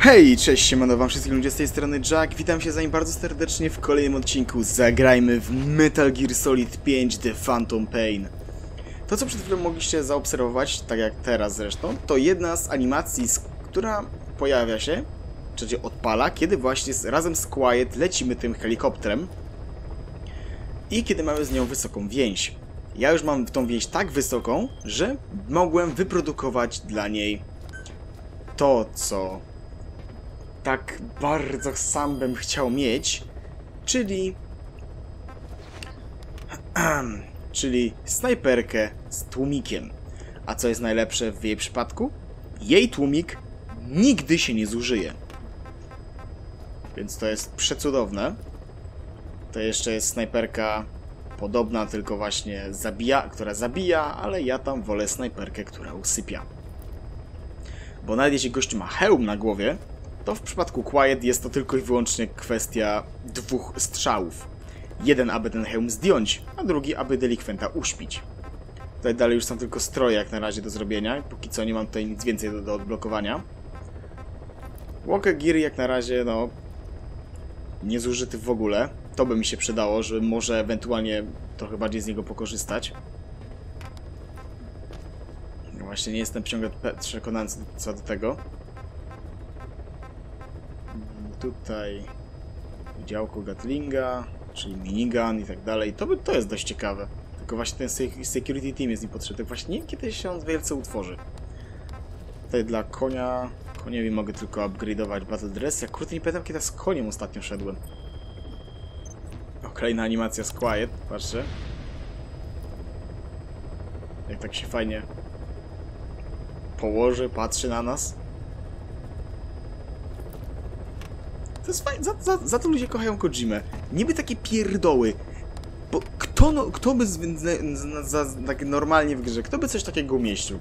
Hej, cześć, siemano wam wszystkim ludzie, z tej strony Jack. Witam się z wami bardzo serdecznie w kolejnym odcinku. Zagrajmy w Metal Gear Solid 5 The Phantom Pain. To, co przed chwilą mogliście zaobserwować, tak jak teraz zresztą, to jedna z animacji, która pojawia się, czyli odpala, kiedy właśnie razem z Quiet lecimy tym helikopterem i kiedy mamy z nią wysoką więź. Ja już mam tą więź tak wysoką, że mogłem wyprodukować dla niej to, co tak bardzo sam bym chciał mieć, czyli snajperkę z tłumikiem. A co jest najlepsze w jej przypadku? Jej tłumik nigdy się nie zużyje. Więc to jest przecudowne. To jeszcze jest snajperka podobna, tylko właśnie która zabija, ale ja tam wolę snajperkę, która usypia. Bo nawet jeśli gościu ma hełm na głowie, to w przypadku Quiet jest to tylko i wyłącznie kwestia dwóch strzałów. Jeden, aby ten hełm zdjąć, a drugi, aby delikwenta uśpić. Tutaj dalej już są tylko stroje jak na razie do zrobienia. Póki co nie mam tutaj nic więcej do odblokowania. Walker Gear jak na razie, no, niezużyty w ogóle. To by mi się przydało, żeby może ewentualnie trochę bardziej z niego pokorzystać. No właśnie nie jestem ciągle przekonany co do tego. Tutaj działko Gatlinga, czyli minigun i tak dalej. To jest dość ciekawe. Tylko właśnie ten security team jest niepotrzebny. Tak właśnie nie wiem, kiedy się on wielce utworzy. Tutaj dla konia... Koniowi mogę tylko upgrade'ować Battle Dress. Ja kurde nie pamiętam, kiedy z koniem ostatnio szedłem. O, kolejna animacja z Quiet. Patrzcie. Jak tak się fajnie położy, patrzy na nas. To jest fajne, za to ludzie kochają Kojimę. Niby takie pierdoły. Bo kto by tak normalnie w grze, kto by coś takiego umieścił?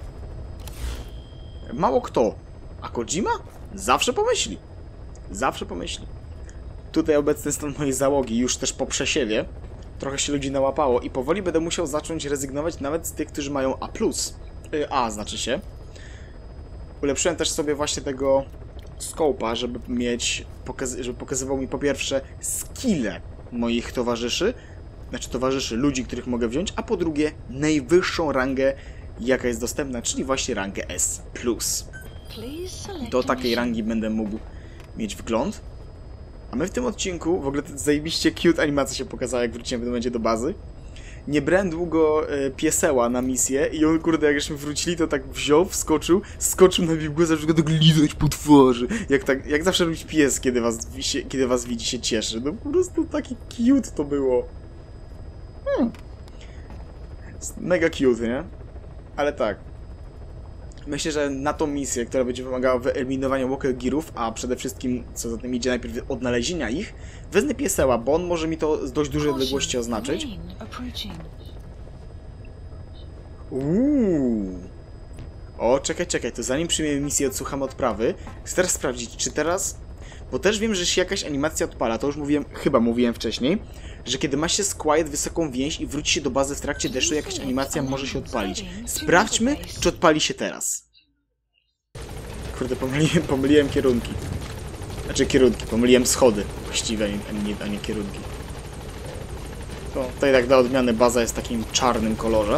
Mało kto. A Kojima? Zawsze pomyśli. Zawsze pomyśli. Tutaj obecny stan mojej załogi już też po przesiewie. Trochę się ludzi nałapało i powoli będę musiał zacząć rezygnować nawet z tych, którzy mają A+. A znaczy się. Ulepszyłem też sobie właśnie tego scope'a, żeby mieć, żeby pokazywał mi po pierwsze skille moich towarzyszy, ludzi, których mogę wziąć, a po drugie najwyższą rangę, jaka jest dostępna, czyli właśnie rangę S+. Do takiej rangi będę mógł mieć wgląd. A my w tym odcinku, w ogóle zajebiście cute animacja się pokazała, jak wróciłem w tym momencie do bazy. Nie brałem długo pieseła na misję i on, kurde, jak żeśmy wrócili, to tak wziął, skoczył na biegłę, zaczął go tak lizać po twarzy. Jak zawsze robić pies, kiedy was widzi, się cieszy. No po prostu taki cute to było. Mega cute, nie? Ale tak. Myślę, że na tą misję, która będzie wymagała wyeliminowania Walker Gearów, a przede wszystkim, co za tym idzie, najpierw odnalezienia ich, wezmę pieseła, bo on może mi to z dość dużej odległości oznaczyć. O, czekaj, to zanim przyjmiemy misję, odsłuchamy odprawy. Chcę teraz sprawdzić, czy teraz... Bo też wiem, że się jakaś animacja odpala, to już chyba mówiłem wcześniej, że kiedy ma się z Quiet wysoką więź i wróci się do bazy w trakcie deszczu, jakaś animacja może się odpalić. Sprawdźmy, czy odpali się teraz. Kurde, pomyliłem kierunki. Znaczy kierunki, pomyliłem schody właściwie, a nie kierunki. To tutaj tak dla odmiany baza jest w takim czarnym kolorze.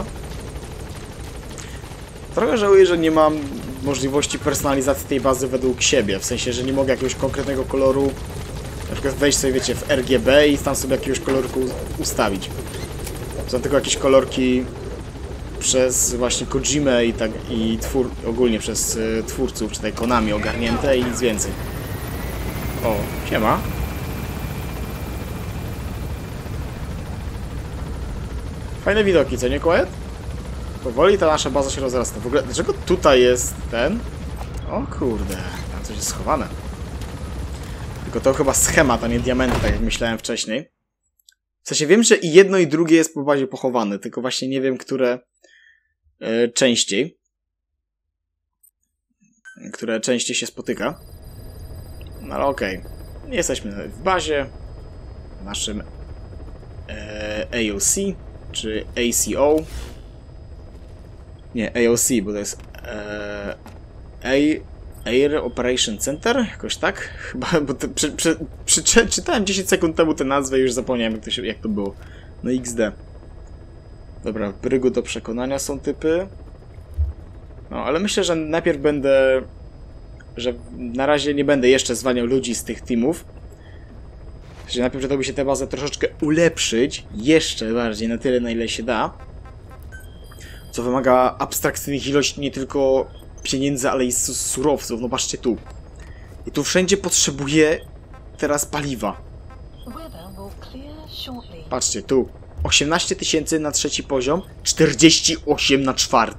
Trochę żałuję, że nie mam możliwości personalizacji tej bazy według siebie, w sensie, że nie mogę jakiegoś konkretnego koloru, na przykład wejść sobie, wiecie, w RGB i tam sobie jakiegoś kolorku ustawić. Są tylko jakieś kolorki przez właśnie Kojimę i ogólnie przez twórców, czy tutaj Konami ogarnięte i nic więcej. O, siema. Fajne widoki, co nie, Quiet? Powoli ta nasza baza się rozrasta. W ogóle, dlaczego tutaj jest ten? O kurde, tam coś jest schowane. Tylko to chyba schemat, a nie diamenty, tak jak myślałem wcześniej. W sensie wiem, że i jedno i drugie jest po bazie pochowane, tylko właśnie nie wiem, które częściej. Które częściej się spotyka. No ale okej. Jesteśmy w bazie. W naszym AOC, czy ACO. Nie, AOC, bo to jest Air Operation Center? Jakoś tak? Chyba, bo czytałem 10 sekund temu tę nazwę i już zapomniałem jak to było. No XD. Dobra, w brygu do przekonania są typy. No, ale myślę, że najpierw będę... Że na razie nie będę jeszcze zwalniał ludzi z tych teamów. Że najpierw przydałoby się tę bazę troszeczkę ulepszyć. Jeszcze bardziej, na tyle, na ile się da. Co wymaga abstrakcyjnych ilości nie tylko pieniędzy, ale i surowców. No patrzcie tu. I tu wszędzie potrzebuję teraz paliwa. Patrzcie tu. 18 000 na 3. poziom, 48 na 4.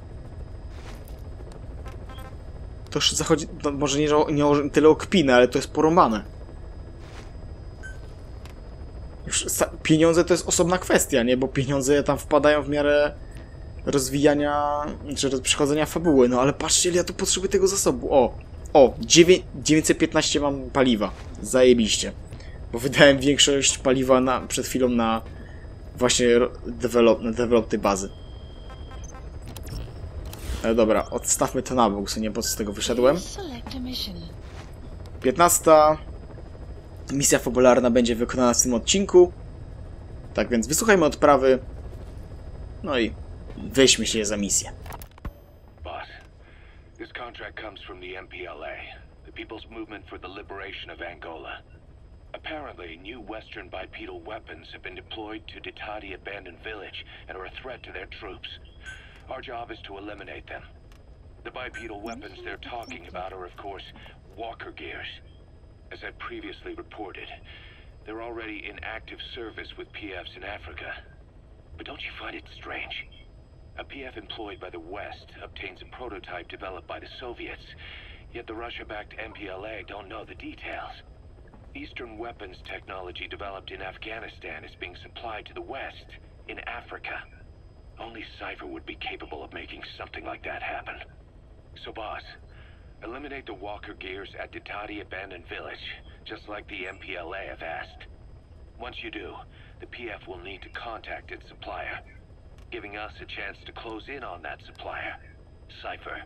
To już zachodzi, no może nie tyle o kpinę, ale to jest porąbane. Już pieniądze to jest osobna kwestia, nie? Bo pieniądze tam wpadają w miarę rozwijania, czy przechodzenia fabuły. No ale patrzcie, ile ja tu potrzebuję tego zasobu. O, 915 mam paliwa. Zajebiście. Bo wydałem większość paliwa przed chwilą na właśnie develop tej bazy. Ale dobra, odstawmy to na bok, nie po co z tego wyszedłem. 15. Misja fabularna będzie wykonana w tym odcinku. Tak więc wysłuchajmy odprawy. No i weźmy się za misję. Boss, this contract comes from the MPLA, the People's Movement for the Liberation of Angola. Apparently, new Western bipedal weapons have been deployed to Ditadi Abandoned Village and are a threat to their troops. Our job is to eliminate them. The bipedal weapons they're talking about are, of course, walker gears. As I previously reported, they're already in active service with PFs in Africa. But don't you find it strange? A PF employed by the West obtains a prototype developed by the Soviets, yet the Russia-backed MPLA don't know the details. Eastern weapons technology developed in Afghanistan is being supplied to the West in Africa. Only Cypher would be capable of making something like that happen. So, boss, eliminate the walker gears at Ditadi Abandoned Village, just like the MPLA have asked. Once you do, the PF will need to contact its supplier, giving us a chance to close in on that supplier, Cypher.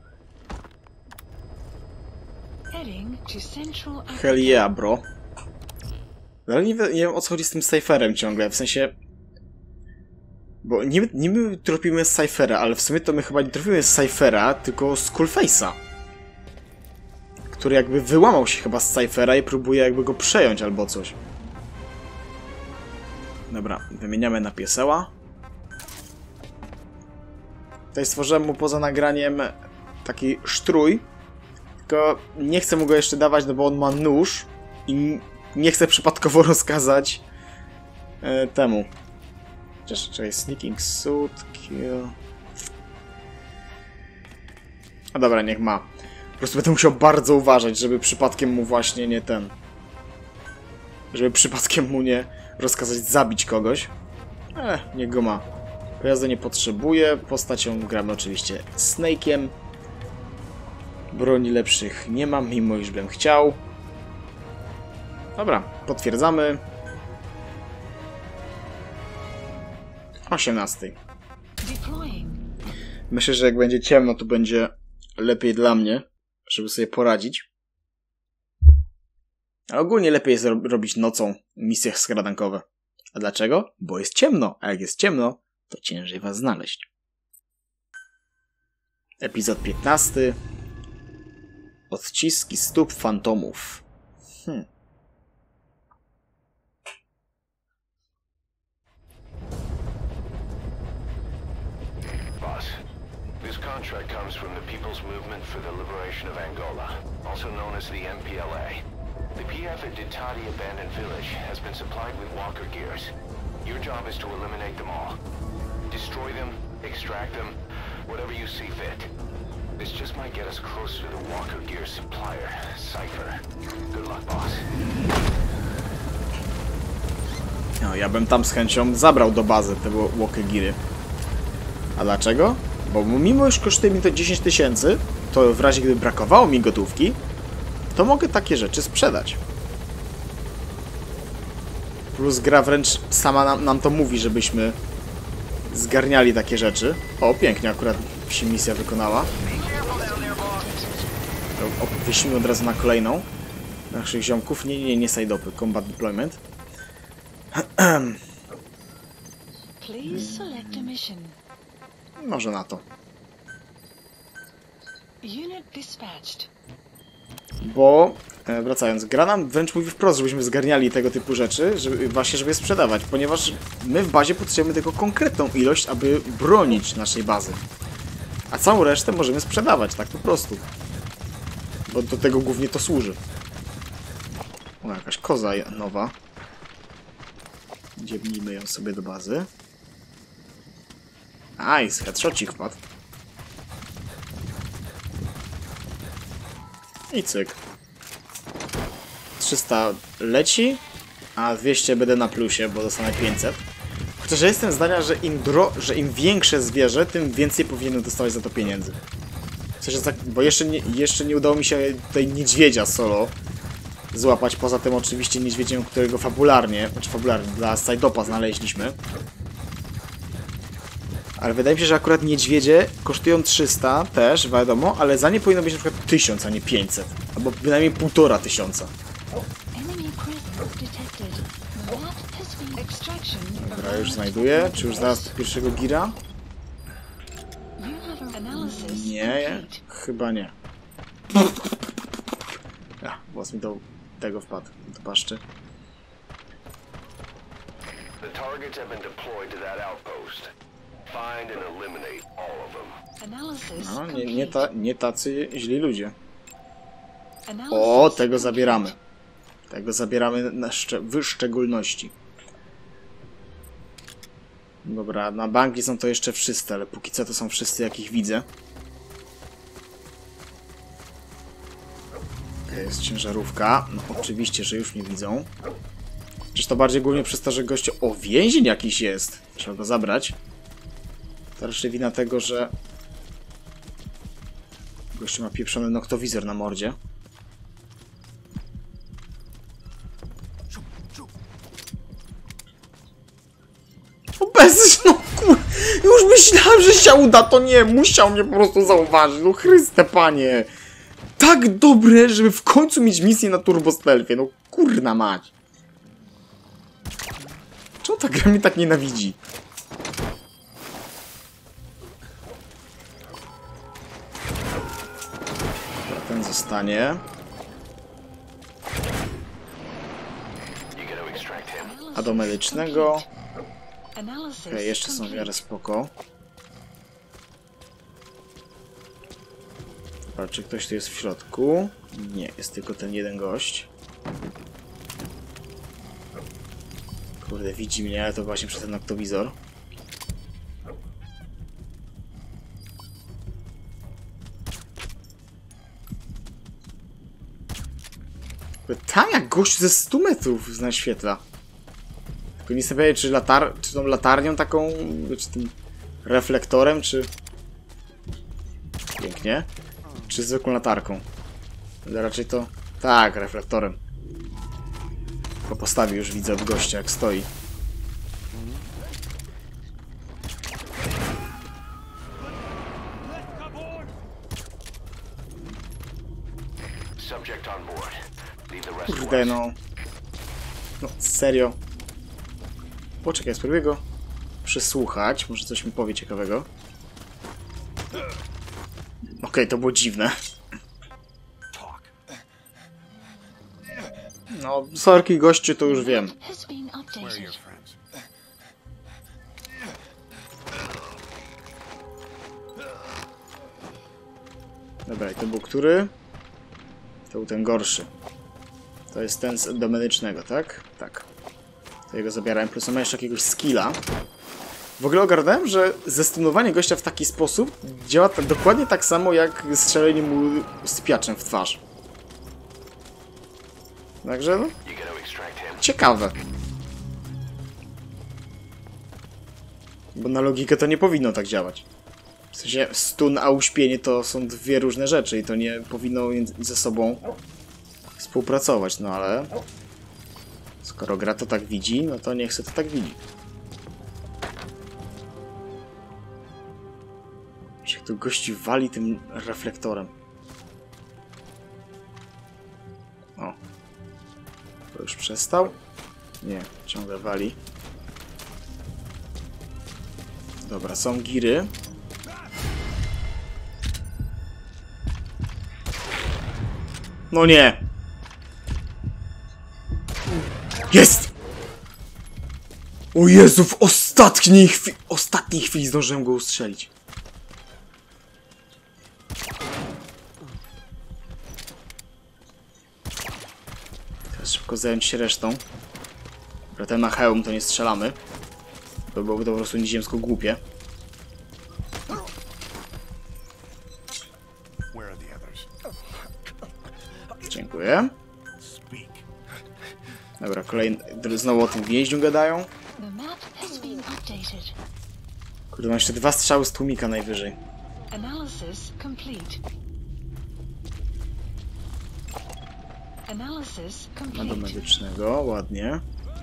Hell yeah, bro. Ale nie wiem, o co chodzi z tym Cypherem ciągle, w sensie... Bo niby tropimy z Cyphera, ale w sumie to my chyba nie tropimy z Cyphera, tylko z Skullface'a. Który jakby wyłamał się chyba z Cyphera i próbuje jakby go przejąć albo coś. Dobra, wymieniamy na pieseła. Tutaj stworzyłem mu poza nagraniem taki sztrój. Tylko nie chcę mu go jeszcze dawać, no bo on ma nóż. I nie chcę przypadkowo rozkazać temu. Czekaj, sneaking suit, kill... A dobra, niech ma. Po prostu będę musiał bardzo uważać, żeby przypadkiem mu właśnie nie ten... Żeby przypadkiem mu nie rozkazać zabić kogoś. Niech go ma. Pojazdu nie potrzebuję. Postacią gramy oczywiście Snake'iem. Broni lepszych nie mam, mimo iż bym chciał. Dobra, potwierdzamy. 18. Myślę, że jak będzie ciemno, to będzie lepiej dla mnie, żeby sobie poradzić. Ale ogólnie lepiej jest robić nocą misje skradankowe. A dlaczego? Bo jest ciemno, a jak jest ciemno, to ciężej was znaleźć. Epizod 15. Odciski stóp fantomów. This contract comes from the People's Movement for the Liberation of Angola, also known as the MPLA. The PF at Ditadi Abandoned Village has been supplied with walker gears. Your job is to eliminate them all. Destroy them, extract them, whatever you see fit. This just might get us closer to the walker gear supplier, Cypher. Good luck, boss. No, ja bym tam z chęcią zabrał do bazy te walker geary. A dlaczego? Bo mimo iż kosztuje mi to 10 000, to w razie gdyby brakowało mi gotówki, to mogę takie rzeczy sprzedać. Plus gra wręcz sama nam to mówi, żebyśmy zgarniali takie rzeczy. O, pięknie akurat się misja wykonała. Wyślimy od razu na kolejną. Naszych ziomków. Nie side-opy. Combat deployment. Please select a mission. Może na to. Unit dispatched. Bo, wracając, gra nam wręcz mówi wprost, żebyśmy zgarniali tego typu rzeczy, żeby je sprzedawać, ponieważ my w bazie potrzebujemy tylko konkretną ilość, aby bronić naszej bazy. A całą resztę możemy sprzedawać, tak po prostu. Bo do tego głównie to służy. O, jakaś koza nowa. Dziebnijmy ją sobie do bazy. Nice, headshotcik wpadł. I cyk. 300 leci, a 200 będę na plusie, bo dostanę 500. Chociaż ja jestem zdania, że im większe zwierzę, tym więcej powinienem dostawać za to pieniędzy. W sensie tak, bo jeszcze nie udało mi się tutaj niedźwiedzia solo złapać. Poza tym oczywiście niedźwiedziem, którego fabularnie dla side-opa znaleźliśmy. Ale wydaje mi się, że akurat niedźwiedzie kosztują 300 też, wiadomo, ale za nie powinno być na przykład 1000, a nie 500. Albo bynajmniej 1500. Dobra, już znajduję. Czy już znalazł pierwszego gira? Nie, chyba nie. Włos mi do tego wpadł, do paszczy. The targets have been deployed to that outpost. Find and eliminate all of them. No, nie tacy źli ludzie. O, tego zabieramy. Tego zabieramy w szczególności. Dobra, na banki są to jeszcze wszyscy, ale póki co to są wszyscy, jakich widzę. Jest ciężarówka. No oczywiście, że już mnie widzą. Przecież to bardziej głównie przez to, że gościu... O, więzień jakiś jest! Trzeba go zabrać. To raczej wina tego, że... Gościu ma pieprzony noktowizor na mordzie. O bez... No kur... Już myślałem, że się uda, to nie! Musiał mnie po prostu zauważyć. No Chryste, panie! Tak dobre, żeby w końcu mieć misję na Turbo Stealthie. No kurna mać. Czemu ta gra mnie tak nienawidzi? Dobra, ten zostanie. A do medycznego... Okej, jeszcze są w miarę spoko. Dobra, czy ktoś tu jest w środku? Nie, jest tylko ten jeden gość. Kurde, widzi mnie, ale to właśnie przez ten noktowizor. Tam jak gość ze 100 metrów naświetla. Tylko nie sobie czy tą latarnią taką, czy tym reflektorem, czy... Pięknie. Czy zwykłą latarką. Ale raczej to... Tak, reflektorem. Po postawie już widzę od gościa, jak stoi. Kurde no. No, serio. Poczekaj, spróbuję go przysłuchać. Może coś mi powie ciekawego. Okej, to było dziwne. No, sorki gościu, to już wiem. Dobra, i to był który? To był ten gorszy. To jest ten do medycznego, tak? Tak. To jego zabierałem, plus on ma jeszcze jakiegoś skilla. W ogóle ogarnąłem, że zestunowanie gościa w taki sposób działa dokładnie tak samo jak strzelenie mu sypiaczem w twarz. Także no... Ciekawe. Bo na logikę to nie powinno tak działać. W sensie stun a uśpienie to są dwie różne rzeczy i to nie powinno ze sobą współpracować, no ale... Skoro gra to tak widzi, no to niech se to tak widzi. Jak tu gości wali tym reflektorem. już przestał? Nie, ciągle wali. Dobra, są giry. No nie! Jest! O Jezu, w ostatniej chwili zdążyłem go ustrzelić. Teraz szybko zająć się resztą. Dobra, ten ma hełm, to nie strzelamy. To byłoby to po prostu nieziemsko głupie. Dziękuję. Dobra, kolejny. Znowu o tym więźniu gadają. Kurde, mam jeszcze 2 strzały z tłumika najwyżej. Ma do medycznego, ładnie.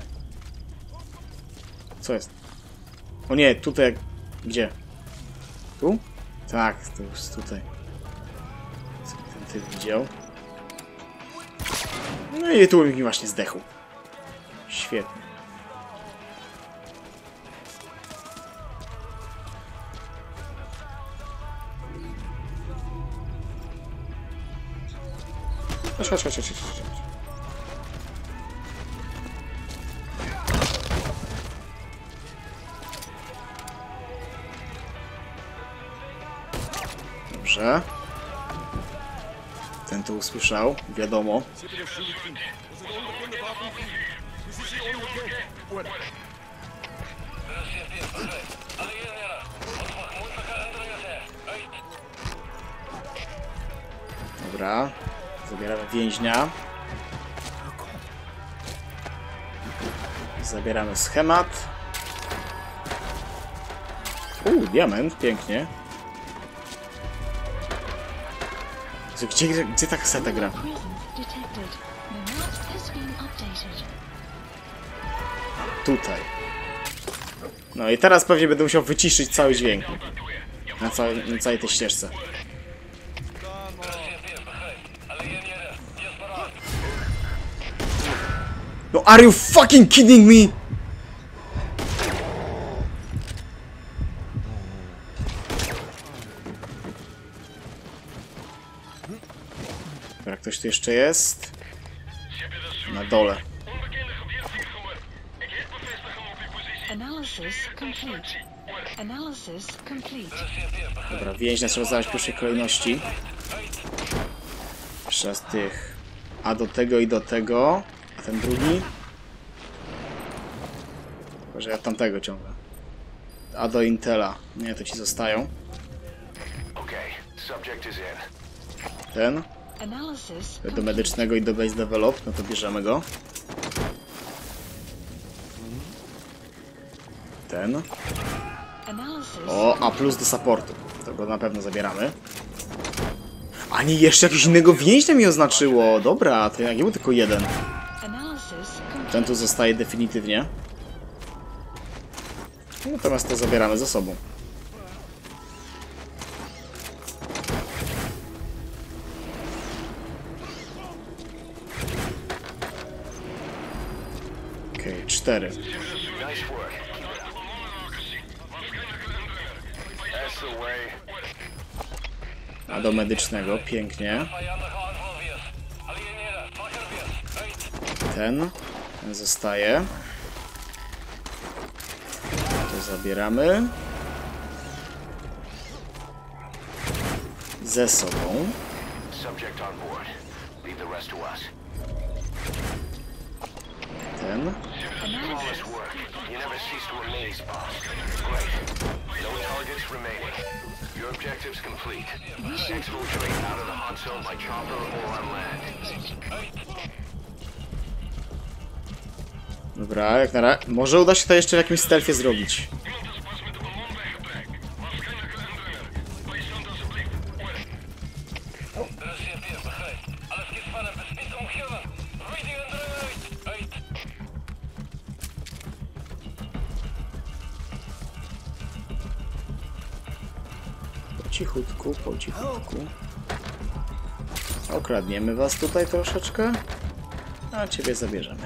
Co jest? O nie, tutaj. Gdzie? Tu? Tak, to jest tutaj. Co ten typ widział? No i tłumik mi właśnie zdechł. Świetnie. Chodź. Dobrze. Ten to usłyszał, wiadomo. Dobra, zabieramy więźnia. Zabieramy schemat. Diament, pięknie. Gdzie ta kaseta gra? Tutaj. No i teraz pewnie będę musiał wyciszyć cały dźwięk. Na całej tej ścieżce. No are you fucking kidding me? Dobra, ktoś tu jeszcze jest? Na dole. Dobra, więźnia trzeba znaleźć w pierwszej kolejności. Jeszcze raz tych. A do tego i do tego. A ten drugi? Tylko, że ja tamtego ciągle. A do Intela. Nie, to ci zostają. Ten. Do medycznego i do base develop. No to bierzemy go. Ten. O, A plus do supportu. To go na pewno zabieramy. A nie, jeszcze jakiegoś innego więźnia mi oznaczyło. Dobra, to jak był tylko jeden. Ten tu zostaje definitywnie. Natomiast to zabieramy ze sobą. Okej, 4. A do medycznego, pięknie. Ten zostaje. To zabieramy. Ze sobą. Ten. Your objectives complete. Exfiltrate out of the hot zone by chopper or on land. Dobra, jak na razie. Może uda się to jeszcze w jakimś stealthie zrobić. Po cichutku. Okradniemy was tutaj troszeczkę. A ciebie zabierzemy.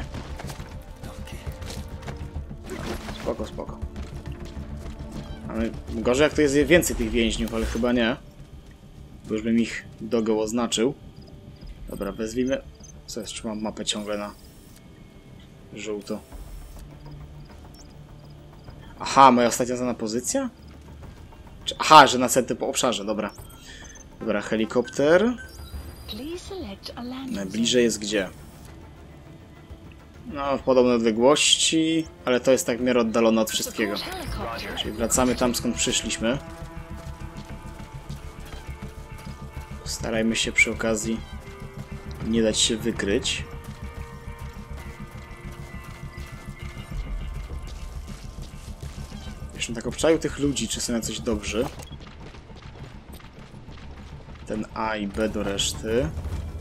Spoko, spoko. Ale gorzej jak to jest więcej tych więźniów, ale chyba nie. Bo już bym ich dogoł oznaczył. Dobra, wezwijmy... Co jest? Czy mam mapę ciągle na żółto? Aha, moja ostatnia znana pozycja? Aha, że na centrum po obszarze, dobra. Dobra, helikopter. Najbliżej jest gdzie? No, w podobnej odległości, ale to jest tak w miarę oddalone od wszystkiego. Czyli wracamy tam, skąd przyszliśmy. Starajmy się przy okazji nie dać się wykryć. Jeszcze tak obczaił tych ludzi, czy są na coś dobrzy. Ten A i B do reszty.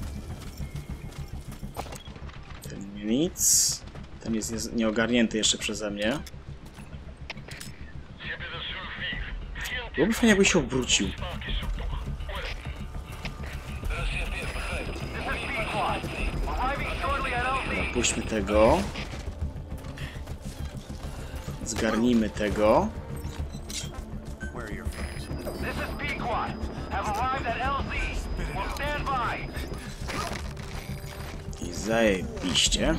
Ten nic. Ten jest nieogarnięty jeszcze przeze mnie. Byłoby fajnie, jakby się obrócił. Dobra, puśćmy tego. Zgarnijmy tego. I zajebiście.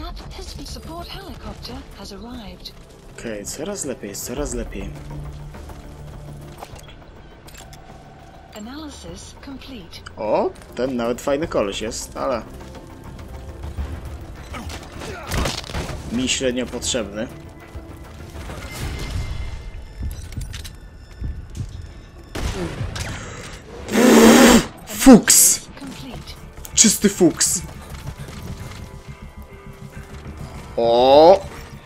Okej, coraz lepiej, coraz lepiej. O, ten nawet fajny koleś jest, ale... mi średnio potrzebny. Fuks! Czysty fuks! O!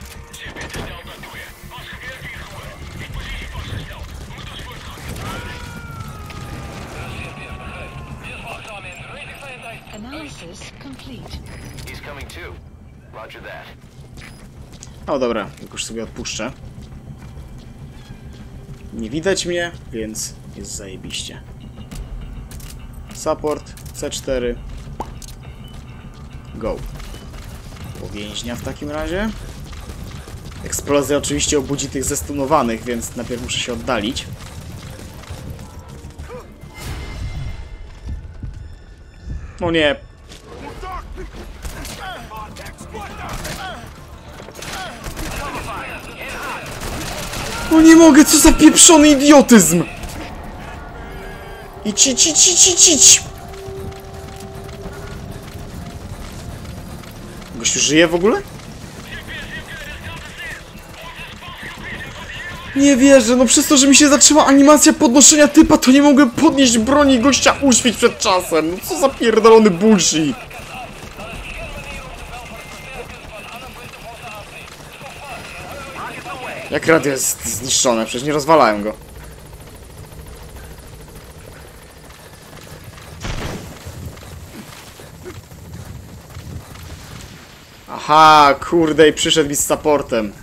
O dobra, już sobie odpuszczę. Nie widać mnie, więc jest zajebiście. Support, C4. Go. Po więźnia w takim razie. Eksplozja oczywiście obudzi tych zestunowanych, więc najpierw muszę się oddalić. O nie. O nie mogę, co za pieprzony idiotyzm! Idź. Gościu żyje w ogóle? Nie wierzę, no przez to, że mi się zaczęła animacja podnoszenia typa, to nie mogłem podnieść broni i gościa uśpić przed czasem. No co za pierdolony bullshit. Jak radio jest zniszczone? Przecież nie rozwalałem go. Aha, kurde, i przyszedł mi z supportem.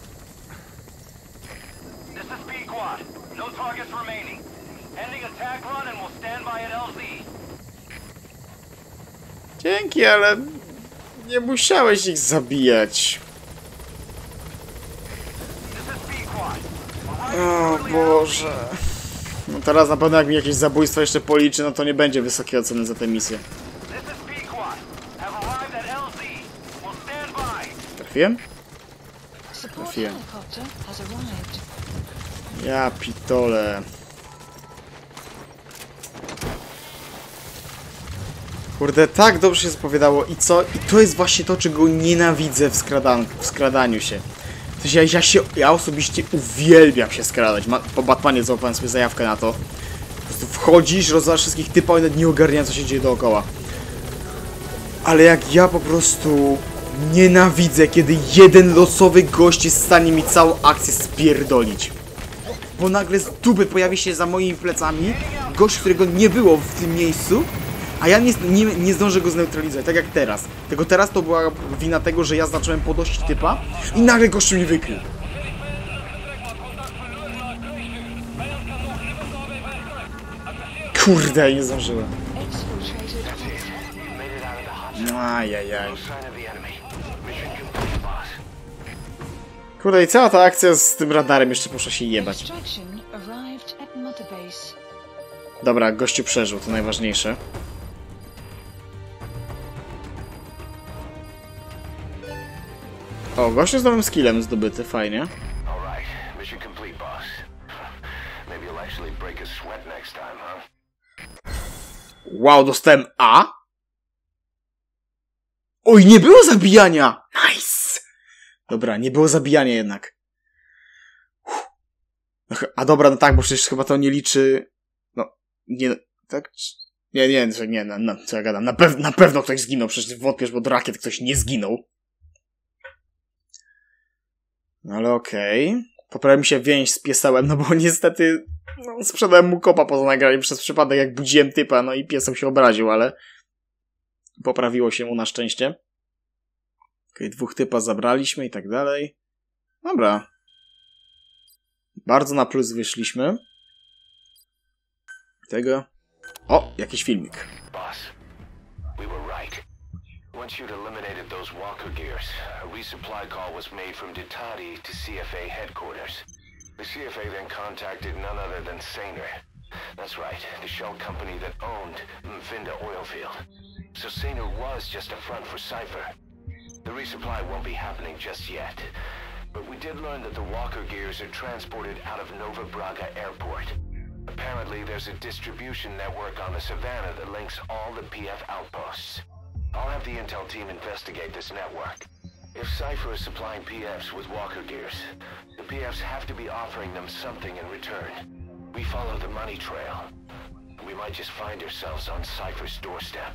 Dzięki, ale nie musiałeś ich zabijać. O Boże. No teraz na pewno jak mi jakieś zabójstwo jeszcze policzy, no to nie będzie wysokiej oceny za tę misję. Trafiłem? Trafiłem. Ja pitole. Kurde, tak dobrze się zapowiadało. I co? I to jest właśnie to, czego nienawidzę w skradaniu się. To ja osobiście uwielbiam się skradać. Po Batmanie załapałem sobie zajawkę na to. Po prostu wchodzisz, rozwalasz wszystkich typa i nawet nie ogarniają, co się dzieje dookoła. Ale jak ja po prostu nienawidzę, kiedy jeden losowy gość jest w stanie mi całą akcję spierdolić. Bo nagle z dupy pojawi się za moimi plecami gość, którego nie było w tym miejscu, a ja nie zdążę go zneutralizować, tak jak teraz. Tylko teraz to była wina tego, że ja zacząłem podnosić typa i nagle gościu mi wykrył. Kurde, nie zdążyłem. Ajajaj. Kurde, i cała ta akcja z tym radarem jeszcze poszła się jebać. Dobra, gościu przeżył, to najważniejsze. O, gościu z nowym skillem zdobyty, fajnie. Wow, dostałem A? Oj, nie było zabijania! Nice! Dobra, nie było zabijania jednak. A dobra, no tak, bo przecież chyba to nie liczy... No, nie... Tak? Nie, co ja gadam. Na pewno ktoś zginął, przecież wątpię, bo do rakiet ktoś nie zginął. No ale okej. Poprawił mi się więź z piesełem, no bo niestety sprzedałem mu kopa poza nagraniem przez przypadek, jak budziłem typa, no i pieseł się obraził, ale poprawiło się mu na szczęście. Okej, 2 typa zabraliśmy i tak dalej. Dobra. Bardzo na plus wyszliśmy. Tego. O, jakiś filmik. Once you'd eliminated those walker gears, a resupply call was made from Ditati to CFA headquarters. The CFA then contacted none other than Saner. That's right, the shell company that owned Mfinda Oilfield. So Saner was just a front for Cypher. The resupply won't be happening just yet. But we did learn that the walker gears are transported out of Nova Braga Airport. Apparently there's a distribution network on the Savannah that links all the PF outposts. I'll have the intel team investigate this network. If Cypher is supplying PFs with walker gears, the PFs have to be offering them something in return. We follow the money trail. We might just find ourselves on Cypher's doorstep.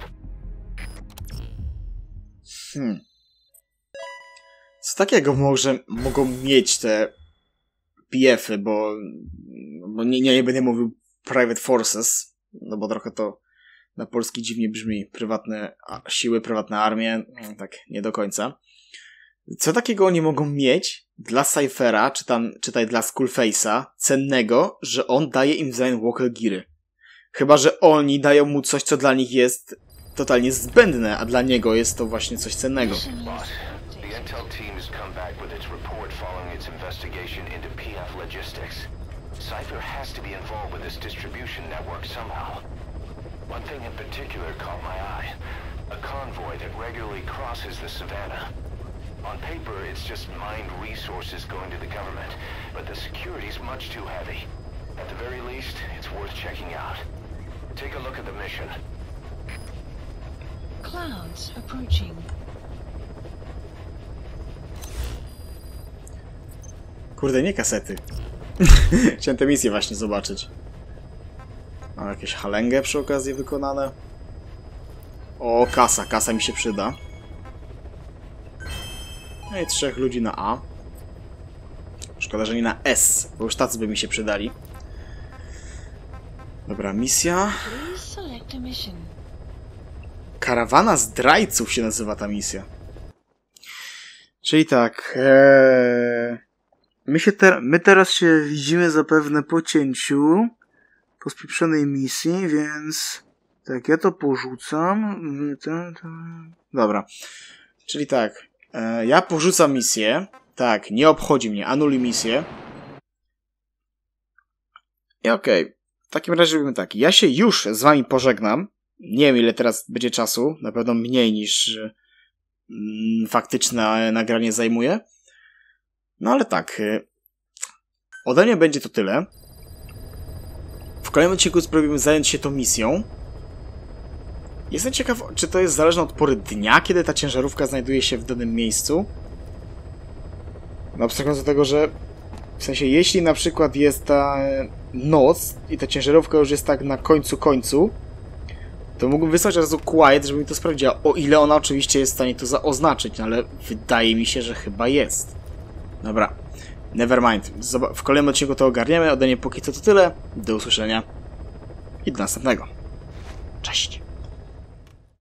Co takiego mogą mieć te PF-y, bo nie będę mówił Private Forces, no bo trochę to na polski dziwnie brzmi. Prywatne siły, prywatne armie, tak nie do końca. Co takiego oni mogą mieć dla Cyphera, czytaj dla Skullface'a, cennego, że on daje im w zamian walker geary? Chyba że oni dają mu coś, co dla nich jest totalnie zbędne, a dla niego jest to właśnie coś cennego. The intel team has come back with its report following its investigation into PF logistics. Cypher has to be involved with this distribution network somehow. One thing in particular caught my eye. A convoy that regularly crosses the Savannah. On paper, it's just mined resources going to the government, but the security's much too heavy. At the very least, it's worth checking out. Take a look at the mission. Clouds approaching. Kurde, nie kasety. Chciałem tę misję właśnie zobaczyć. Mam jakieś halęgę przy okazji wykonane. O, kasa mi się przyda. No i 3 ludzi na A. Szkoda, że nie na S, bo już tacy by mi się przydali. Dobra, misja. Karawana zdrajców się nazywa ta misja. Czyli tak. My teraz się widzimy zapewne po cięciu. Po spieprzonej misji, więc... Tak, ja to porzucam. Dobra. Czyli tak. Ja porzucam misję. Tak, nie obchodzi mnie. Anuluj misję. I okej. W takim razie robimy tak. Ja się już z wami pożegnam. Nie wiem, ile teraz będzie czasu. Na pewno mniej niż faktyczne nagranie zajmuje. No ale tak. Ode mnie będzie to tyle. W kolejnym odcinku spróbujemy zająć się tą misją. Jestem ciekaw, czy to jest zależne od pory dnia, kiedy ta ciężarówka znajduje się w danym miejscu. No, abstrahując do tego, że w sensie, jeśli na przykład jest ta noc i ta ciężarówka już jest tak na końcu, to mógłbym wysłać od razu Quiet, żeby mi to sprawdziła, o ile ona oczywiście jest w stanie to oznaczyć, no ale wydaje mi się, że chyba jest. Dobra, nevermind. W kolejnym odcinku to ogarniemy, ode mnie póki co to tyle. Do usłyszenia i do następnego. Cześć!